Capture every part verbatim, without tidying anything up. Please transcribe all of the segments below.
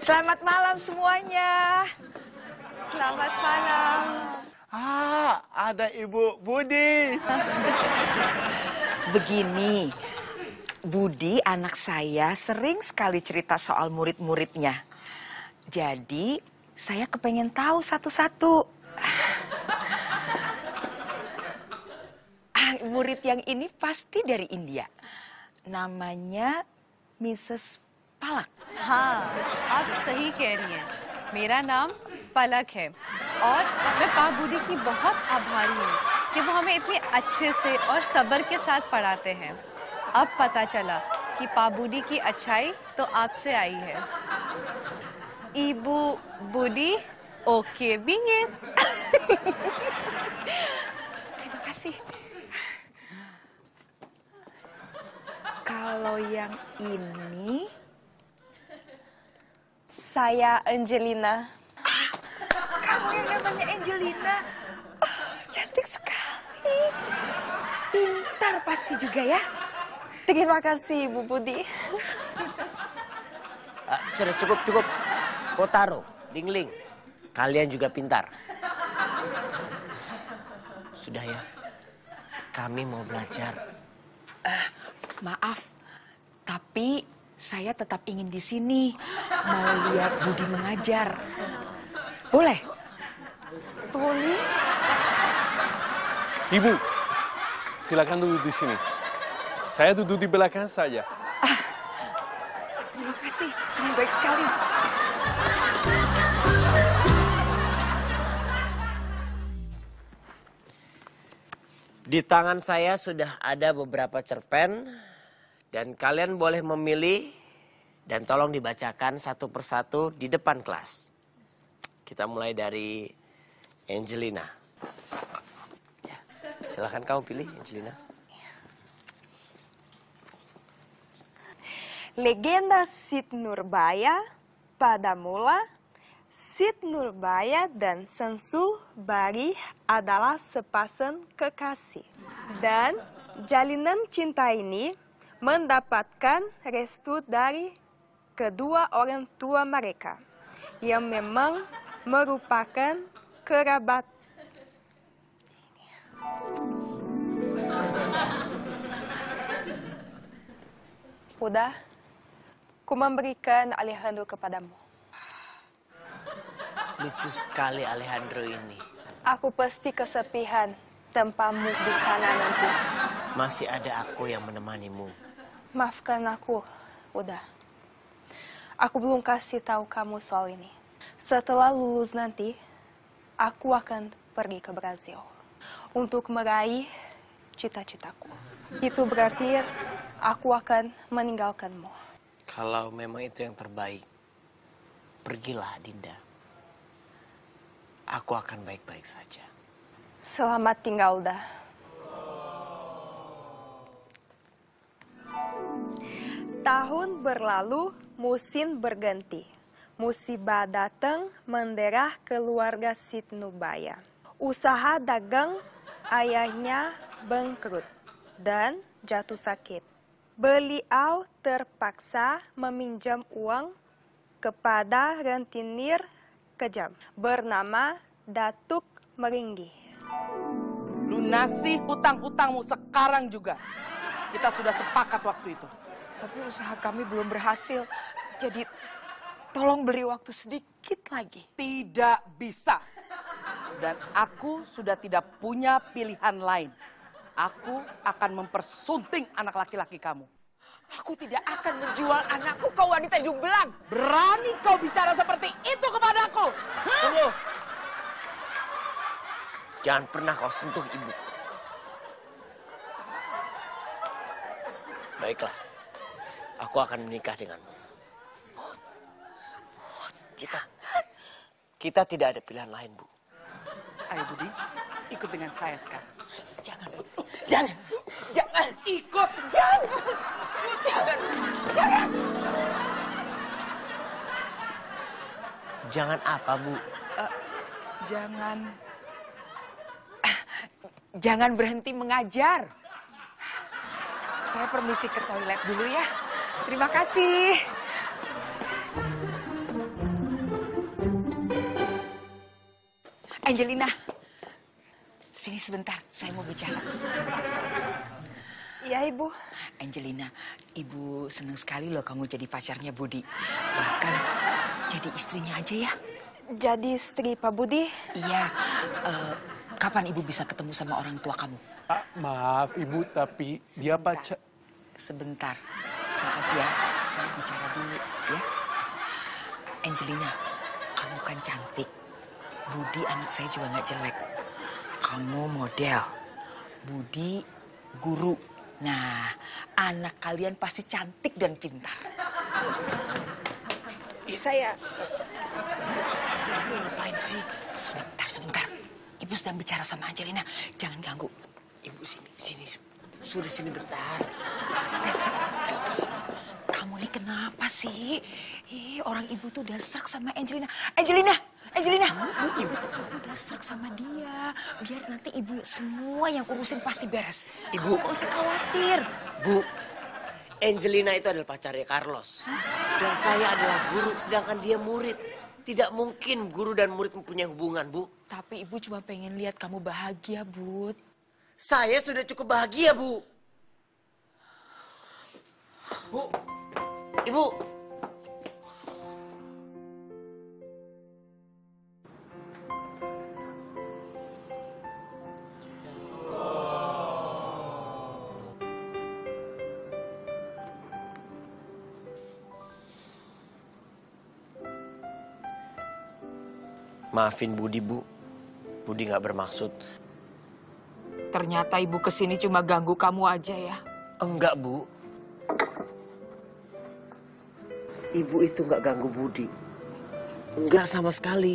Selamat malam semuanya. Selamat malam. Ah, ada Ibu Budi. Begini, Budi anak saya sering sekali cerita soal murid-muridnya. Jadi, saya kepengen tahu satu-satu. Ah, murid yang ini pasti dari India. Namanya Missus Palak. हाँ, आप सही कह रही हैं। मेरा नाम पलक है और मैं पाक बूढ़ी की बहुत आभारी हूँ कि वो हमें इतने अच्छे से और सब्र के साथ पढ़ाते हैं। अब पता चला कि पाक बूढ़ी की अच्छाई तो आपसे आई है। Ibu Budi oke bingit. Terima kasih. Kalau yang ini... Saya Angelina. Ah, kamu yang namanya Angelina. Oh, cantik sekali. Pintar pasti juga ya. Terima kasih Ibu Budi. Uh, sudah cukup, cukup. Kotaro, Dingling, kalian juga pintar. Sudah ya, kami mau belajar. Uh, maaf, tapi saya tetap ingin di sini. Mau lihat Budi mengajar. Boleh? Boleh. Ibu, silakan duduk di sini. Saya duduk di belakang saja. Ah, terima kasih, kamu baik sekali. Di tangan saya sudah ada beberapa cerpen. Dan kalian boleh memilih dan tolong dibacakan satu persatu di depan kelas. Kita mulai dari Angelina. Ya, silakan kamu pilih, Angelina. Legenda Sid Nurbaya pada mula Sid Nurbaya dan Sensul Bari adalah sepasang kekasih. Dan jalinan cinta ini mendapatkan restu dari kedua orang tua mereka yang memang merupakan kerabat. Udah, ku memberikan Alejandro kepadamu. Lucu sekali Alejandro ini. Aku pasti kesepian tanpamu di sana nanti. Masih ada aku yang menemanimu. Maafkan aku, udah. Aku belum kasih tahu kamu soal ini. Setelah lulus nanti, aku akan pergi ke Brazil untuk meraih cita-citaku. Itu berarti aku akan meninggalkanmu. Kalau memang itu yang terbaik, pergilah Dinda. Aku akan baik-baik saja. Selamat tinggal, dah. Tahun berlalu, musim berganti. Musibah datang menderah keluarga Sid Nurbaya. Usaha dagang ayahnya bangkrut dan jatuh sakit. Beliau terpaksa meminjam uang kepada rentenir kejam bernama Datuk Meringgi. Lunasi hutang-hutangmu sekarang juga. Kita sudah sepakat waktu itu. Tapi usaha kami belum berhasil, jadi tolong beri waktu sedikit lagi. Tidak bisa. Dan aku sudah tidak punya pilihan lain. Aku akan mempersunting anak laki-laki kamu. Aku tidak akan menjual anakku ke wanita hidung belang. Berani kau bicara seperti itu kepadaku? Tunggu. Jangan pernah kau sentuh ibu. Baiklah. Aku akan menikah denganmu. Kita, kita tidak ada pilihan lain, Bu. Ayo Budi, ikut dengan saya sekarang. Jangan, jangan, jangan. Ikut. Jangan, jangan, jangan. Jangan apa, Bu? Uh, jangan, uh, jangan berhenti mengajar. Saya permisi ke toilet dulu ya. Terima kasih. Angelina, sini sebentar, saya mau bicara. Iya, Ibu. Angelina, Ibu senang sekali loh kamu jadi pacarnya Budi. Bahkan jadi istrinya aja ya. Jadi istri Pak Budi? Iya, eh, kapan Ibu bisa ketemu sama orang tua kamu? Ah, maaf Ibu, tapi dia pacar... Sebentar, maaf ya, saya bicara dulu ya. Angelina, kamu kan cantik. Budi anak saya juga nggak jelek. Kamu model, Budi guru. Nah, anak kalian pasti cantik dan pintar. Saya... Kamu ngapain sih? Sebentar, sebentar. Ibu sedang bicara sama Angelina. Jangan ganggu. Ibu sini, sini. Sudah sini bentar. Eh, terus, kamu nih kenapa sih? Ih, orang ibu tuh udah serak sama Angelina. Angelina! Angelina! Bu, ibu tuh udah serak sama dia. Biar nanti ibu semua yang urusin pasti beres. Ibu. Kamu gak usah khawatir. Bu, Angelina itu adalah pacarnya Carlos. Dan saya adalah guru, sedangkan dia murid. Tidak mungkin guru dan murid mempunyai hubungan, Bu. Tapi ibu cuma pengen lihat kamu bahagia, Bud. Saya sudah cukup bahagia, Bu. Bu, Ibu. Maafin Budi, Bu. Budi nggak bermaksud. Ternyata ibu kesini cuma ganggu kamu aja ya. Enggak, Bu. Ibu itu nggak ganggu Budi. Enggak sama sekali.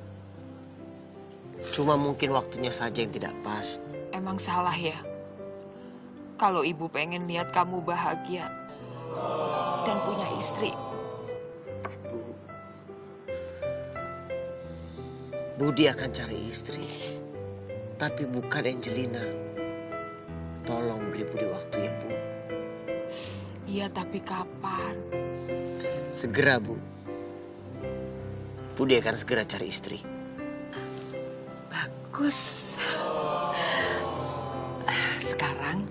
Cuma mungkin waktunya saja yang tidak pas. Emang salah ya? Kalau ibu pengen lihat kamu bahagia dan punya istri. Budi akan cari istri, tapi bukan Angelina. Tolong beri Budi waktu ya, Bu. Iya, tapi kapan? Segera, Bu. Budi akan segera cari istri. Bagus. Ah, sekarang,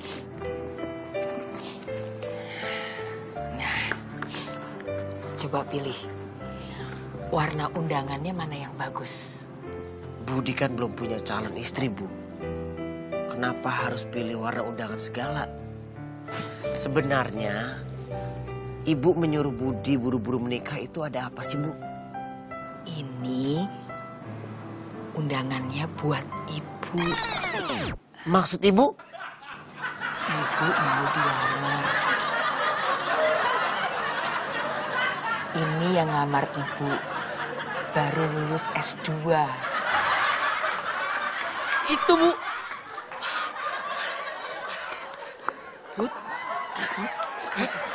nah, coba pilih. Warna undangannya mana yang bagus? Budi kan belum punya calon istri, Bu. Kenapa harus pilih warna undangan segala? Sebenarnya, Ibu menyuruh Budi buru-buru menikah itu ada apa sih, Bu? Ini undangannya buat ibu. Maksud Ibu? Ibu mau dilamar. Ini yang lamar ibu. Baru lulus S dua. Itu, Bu. Bud, Bud, Bud.